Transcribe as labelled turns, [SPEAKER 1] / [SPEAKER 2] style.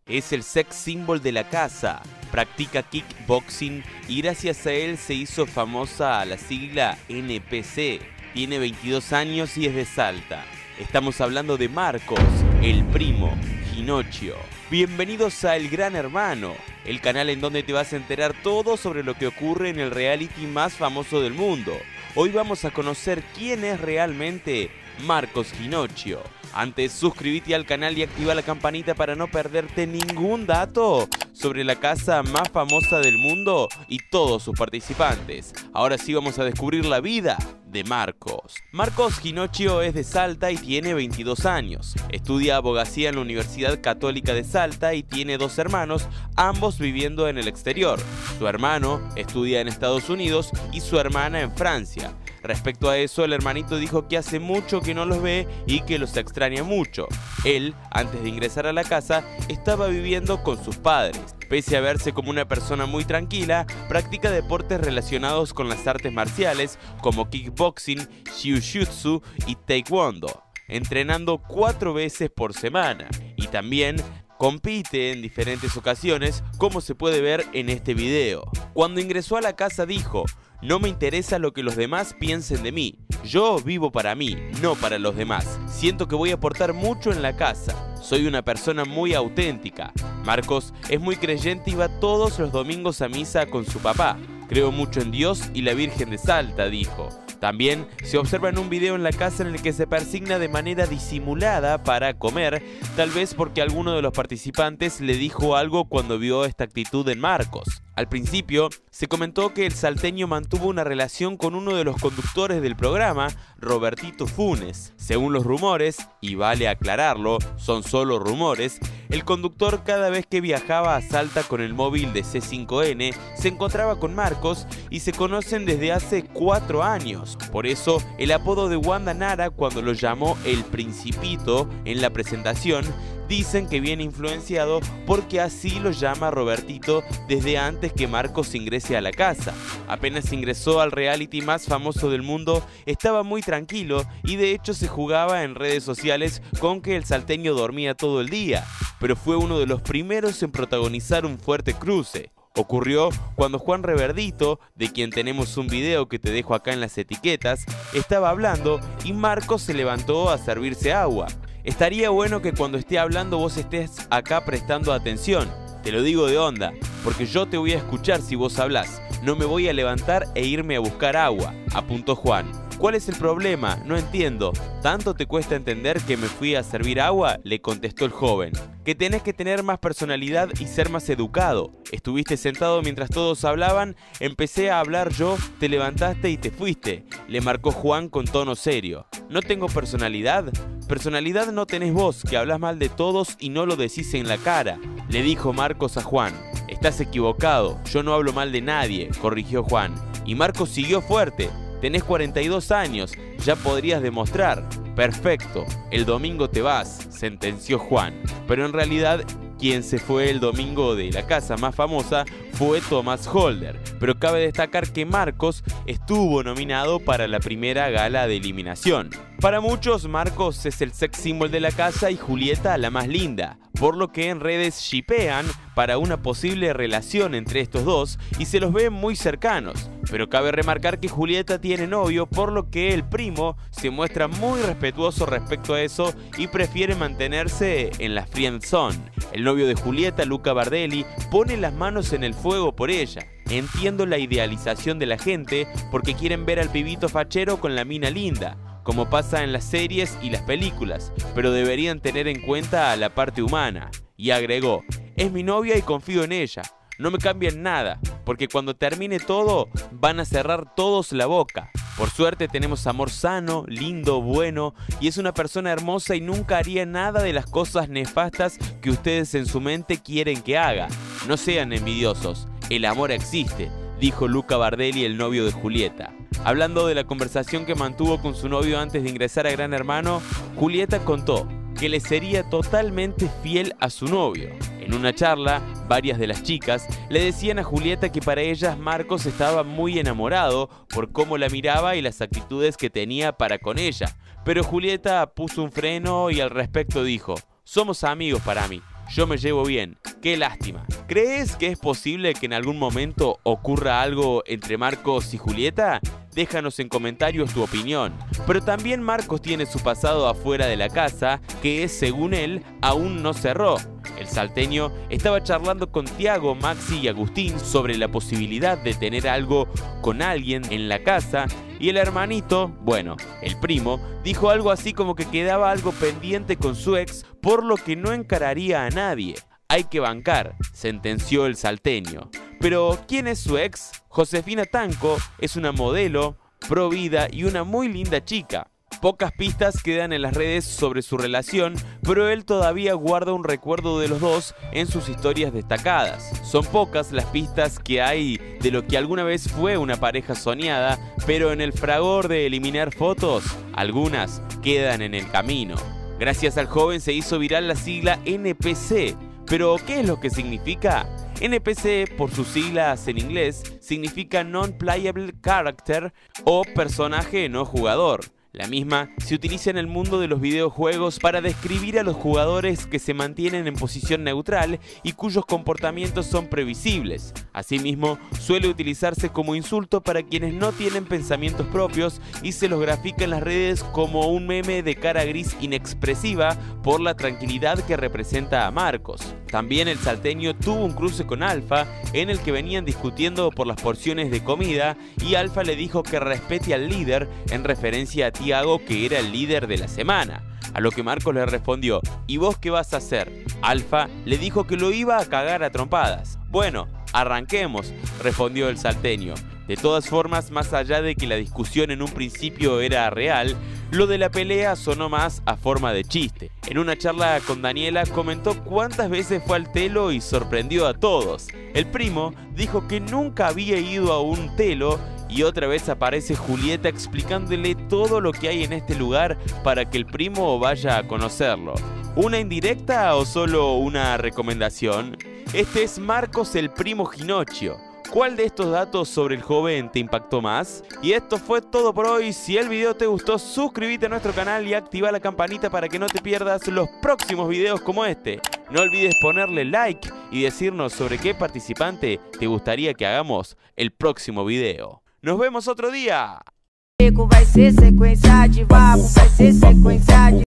[SPEAKER 1] Es el sex symbol de la casa, practica kickboxing y gracias a él se hizo famosa la sigla NPC. Tiene 22 años y es de Salta. Estamos hablando de Marcos, el primo Ginocchio. Bienvenidos a El Gran Hermano, el canal en donde te vas a enterar todo sobre lo que ocurre en el reality más famoso del mundo. Hoy vamos a conocer quién es realmente Marcos Ginocchio. Antes, suscríbete al canal y activa la campanita para no perderte ningún dato sobre la casa más famosa del mundo y todos sus participantes. Ahora sí vamos a descubrir la vida de Marcos. Marcos Ginocchio es de Salta y tiene 22 años. Estudia abogacía en la Universidad Católica de Salta y tiene 2 hermanos, ambos viviendo en el exterior. Su hermano estudia en Estados Unidos y su hermana en Francia. Respecto a eso, el hermanito dijo que hace mucho que no los ve y que los extraña mucho. Él, antes de ingresar a la casa, estaba viviendo con sus padres. Pese a verse como una persona muy tranquila, practica deportes relacionados con las artes marciales como kickboxing, jiu-jitsu y taekwondo, entrenando 4 veces por semana. Y también compite en diferentes ocasiones, como se puede ver en este video. Cuando ingresó a la casa dijo: "No me interesa lo que los demás piensen de mí. Yo vivo para mí, no para los demás. Siento que voy a aportar mucho en la casa. Soy una persona muy auténtica". Marcos es muy creyente y va todos los domingos a misa con su papá. "Creo mucho en Dios y la Virgen de Salta", dijo. También se observa en un video en la casa en el que se persigna de manera disimulada para comer, tal vez porque alguno de los participantes le dijo algo cuando vio esta actitud en Marcos. Al principio, se comentó que el salteño mantuvo una relación con uno de los conductores del programa, Robertito Funes. Según los rumores, y vale aclararlo, son solo rumores, el conductor cada vez que viajaba a Salta con el móvil de C5N, se encontraba con Marcos y se conocen desde hace 4 años. Por eso, el apodo de Wanda Nara cuando lo llamó El Principito en la presentación, dicen que viene influenciado porque así lo llama Robertito desde antes que Marcos ingrese a la casa. Apenas ingresó al reality más famoso del mundo, estaba muy tranquilo y de hecho se jugaba en redes sociales con que el salteño dormía todo el día, pero fue uno de los primeros en protagonizar un fuerte cruce. Ocurrió cuando Juan Reverdito, de quien tenemos un video que te dejo acá en las etiquetas, estaba hablando y Marcos se levantó a servirse agua. Estaría bueno que cuando esté hablando vos estés acá prestando atención. Te lo digo de onda, porque yo te voy a escuchar si vos hablás. No me voy a levantar e irme a buscar agua, apuntó Juan. ¿Cuál es el problema? No entiendo. ¿Tanto te cuesta entender que me fui a servir agua?, le contestó el joven. Que tenés que tener más personalidad y ser más educado. Estuviste sentado mientras todos hablaban, empecé a hablar yo, te levantaste y te fuiste, le marcó Juan con tono serio. ¿No tengo personalidad? Personalidad no tenés vos, que hablas mal de todos y no lo decís en la cara, le dijo Marcos a Juan. Estás equivocado, yo no hablo mal de nadie, corrigió Juan. Y Marcos siguió fuerte. Tenés 42 años, ya podrías demostrar. Perfecto, el domingo te vas, sentenció Juan. Pero en realidad, quien se fue el domingo de la casa más famosa fue Thomas Holder. Pero cabe destacar que Marcos estuvo nominado para la primera gala de eliminación. Para muchos, Marcos es el sex symbol de la casa y Julieta la más linda, por lo que en redes shippean para una posible relación entre estos dos y se los ve muy cercanos. Pero cabe remarcar que Julieta tiene novio, por lo que el primo se muestra muy respetuoso respecto a eso y prefiere mantenerse en la friend zone. El novio de Julieta, Luca Bardelli, pone las manos en el fuego por ella. Entiendo la idealización de la gente porque quieren ver al pibito fachero con la mina linda, como pasa en las series y las películas, pero deberían tener en cuenta la parte humana. Y agregó: es mi novia y confío en ella, no me cambian nada, porque cuando termine todo van a cerrar todos la boca. Por suerte tenemos amor sano, lindo, bueno, y es una persona hermosa y nunca haría nada de las cosas nefastas que ustedes en su mente quieren que haga. No sean envidiosos, el amor existe, dijo Luca Bardelli, el novio de Julieta. Hablando de la conversación que mantuvo con su novio antes de ingresar a Gran Hermano, Julieta contó que le sería totalmente fiel a su novio. En una charla, varias de las chicas le decían a Julieta que para ellas Marcos estaba muy enamorado por cómo la miraba y las actitudes que tenía para con ella. Pero Julieta puso un freno y al respecto dijo: somos amigos para mí. yo me llevo bien, qué lástima. ¿Crees que es posible que en algún momento ocurra algo entre Marcos y Julieta? Déjanos en comentarios tu opinión. Pero también Marcos tiene su pasado afuera de la casa, que según él, aún no cerró. El salteño estaba charlando con Tiago, Maxi y Agustín sobre la posibilidad de tener algo con alguien en la casa, y el hermanito, bueno, el primo, dijo algo así como que quedaba algo pendiente con su ex, por lo que no encararía a nadie. Hay que bancar, sentenció el salteño. Pero, ¿quién es su ex? Josefina Tanco es una modelo, pro vida y una muy linda chica. Pocas pistas quedan en las redes sobre su relación, pero él todavía guarda un recuerdo de los dos en sus historias destacadas. Son pocas las pistas que hay de lo que alguna vez fue una pareja soñada, pero en el fragor de eliminar fotos, algunas quedan en el camino. Gracias al joven se hizo viral la sigla NPC. ¿Pero qué es lo que significa? NPC, por sus siglas en inglés, significa Non-Playable Character o personaje no jugador. La misma se utiliza en el mundo de los videojuegos para describir a los jugadores que se mantienen en posición neutral y cuyos comportamientos son previsibles. Asimismo, suele utilizarse como insulto para quienes no tienen pensamientos propios y se los grafica en las redes como un meme de cara gris inexpresiva por la tranquilidad que representa a Marcos. También el salteño tuvo un cruce con Alfa en el que venían discutiendo por las porciones de comida y Alfa le dijo que respete al líder en referencia a Tiago, que era el líder de la semana. A lo que Marcos le respondió: ¿y vos qué vas a hacer? Alfa le dijo que lo iba a cagar a trompadas. Bueno, arranquemos, respondió el salteño. De todas formas, más allá de que la discusión en un principio era real, lo de la pelea sonó más a forma de chiste. En una charla con Daniela comentó cuántas veces fue al telo y sorprendió a todos. El primo dijo que nunca había ido a un telo y otra vez aparece Julieta explicándole todo lo que hay en este lugar para que el primo vaya a conocerlo. ¿Una indirecta o solo una recomendación? Este es Marcos, el primo Ginocchio. ¿Cuál de estos datos sobre el joven te impactó más? Y esto fue todo por hoy. Si el video te gustó, suscríbete a nuestro canal y activa la campanita para que no te pierdas los próximos videos como este. No olvides ponerle like y decirnos sobre qué participante te gustaría que hagamos el próximo video. ¡Nos vemos otro día!